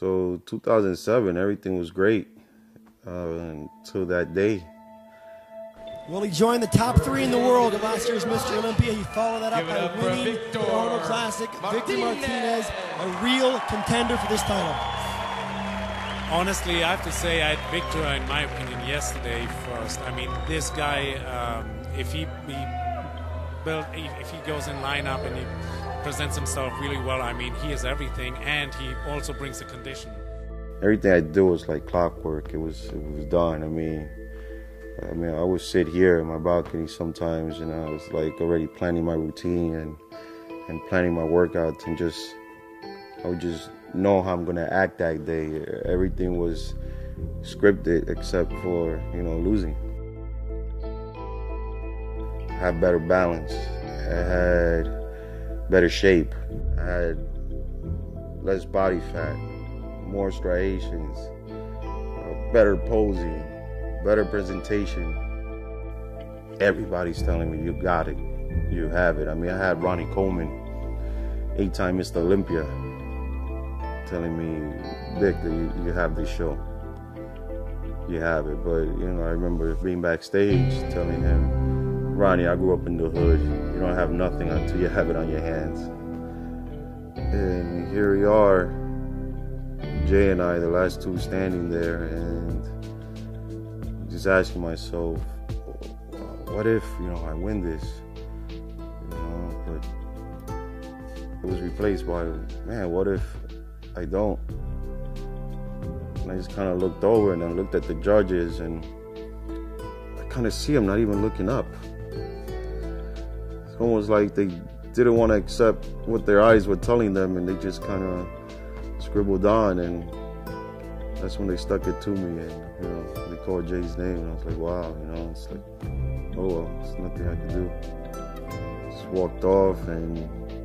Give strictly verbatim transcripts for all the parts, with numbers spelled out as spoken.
So two thousand seven, everything was great uh, until that day. Well, he joined the top three in the world at last year's Mister Olympia. He followed that up by up winning the Toronto Classic. Martinez. Victor Martinez, a real contender for this title. Honestly, I have to say I had Victor, in my opinion, yesterday first. I mean, this guy, um, if he, he built, if he goes in lineup and he presents himself really well, I mean, he is everything, and he also brings the condition. Everything I do was like clockwork. It was, it was done. I mean. I mean, I would sit here in my balcony sometimes, and I was like already planning my routine and and planning my workouts, and just I would just know how I'm gonna act that day. Everything was scripted except for, you know, losing. I had better balance. I had better shape. I had less body fat, more striations, uh, better posing. Better presentation. Everybody's telling me, you got it, you have it. I mean, I had Ronnie Coleman, eight-time Mister Olympia, telling me, Vic, you, you have this show. You have it. But, you know, I remember being backstage telling him, Ronnie, I grew up in the hood. You don't have nothing until you have it on your hands. And here we are, Jay and I, the last two standing there, and just asking myself, what if, you know, I win this? You know, but it was replaced by, man, what if I don't? And I just kind of looked over and then looked at the judges, and I kind of see them not even looking up. It's almost like they didn't want to accept what their eyes were telling them, and they just kind of scribbled on, and that's when they stuck it to me, and, you know, they called Jay's name, and I was like, wow, you know, it's like, oh well, there's nothing I can do. Just walked off, and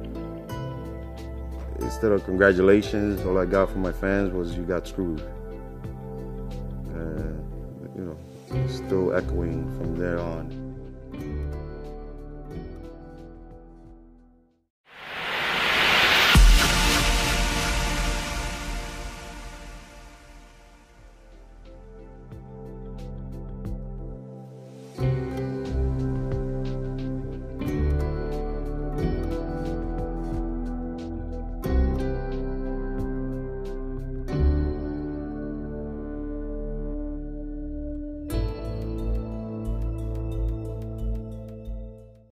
instead of congratulations, all I got from my fans was, you got screwed. And, you know, still echoing from there on.